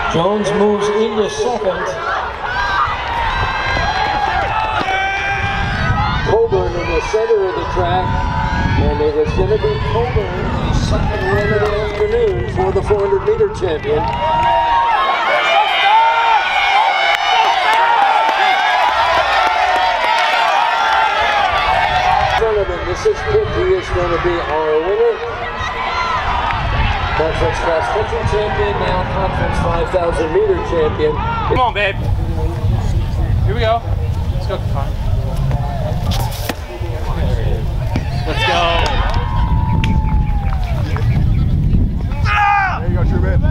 Jones moves into second. Coburn in the center of the track, and it is going to be Coburn, second win of the afternoon for the 400-meter champion. This is Pitt. He is going to be our winner. Conference cross country champion, now conference 5,000 meter champion. Come on, babe. Here we go. Let's go. Let's go. There you go, True Man.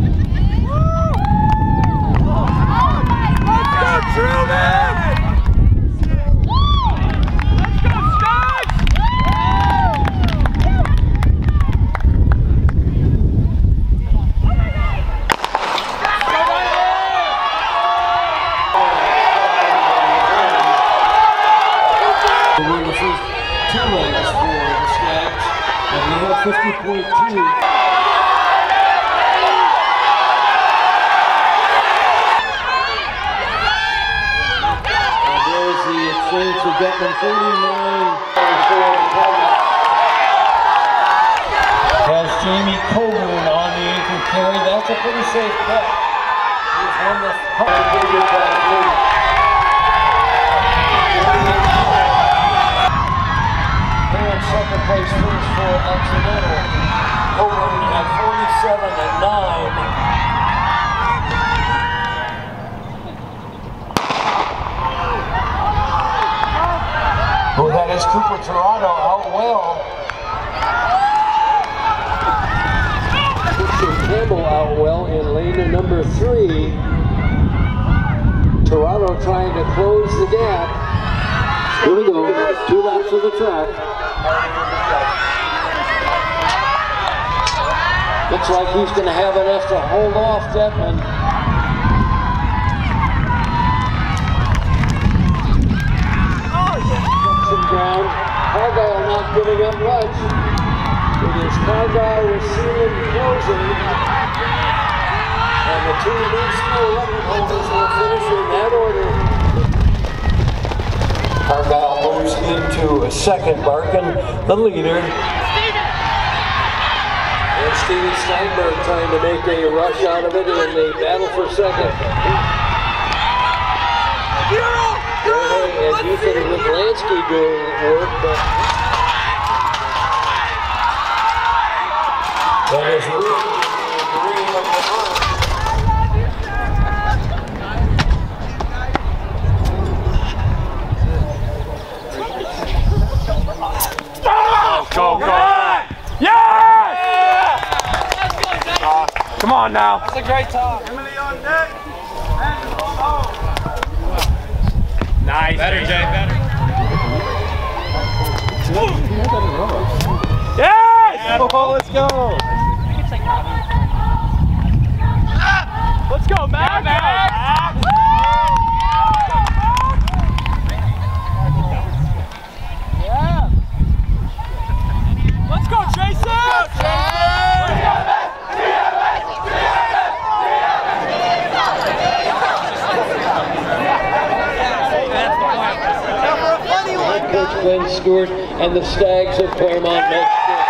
Let's go, True Man! Win the first 2 legs for the SCIACs, and we have 50.2. And there's the exchange for Bettman, 39. Has Jamie Coburn on the anchor carry. That's a pretty safe bet. He's won the 100-meter lead. Second place finish for Occidental. Coburn at 47 and 9. Who had his Cooper Toronto out well. Christian Campbell out well in lane number 3. Toronto trying to close the gap. Here we go, 2 laps of the track. Looks like he's going to have enough to hold off Bettman. Some ground. Cargyle not giving up much. It is Cargyle with Sealand closing. And the 2 new school record holders will finish in that order. Cargyle moves into a second, Barkin, the leader. And Steven Steinberg trying to make a rush out of it in the battle for second. And Ethan Witlansky doing work, but that is really the dream of the month. Go, go. Yes! Come on now. That's a great talk. Emily on deck. Nice. Better, Jay, better. Yes! Oh, let's go. Let's go, Matt. Yeah. Let's go, Jason. Coach Glenn Stewart and the Stags of Claremont next year.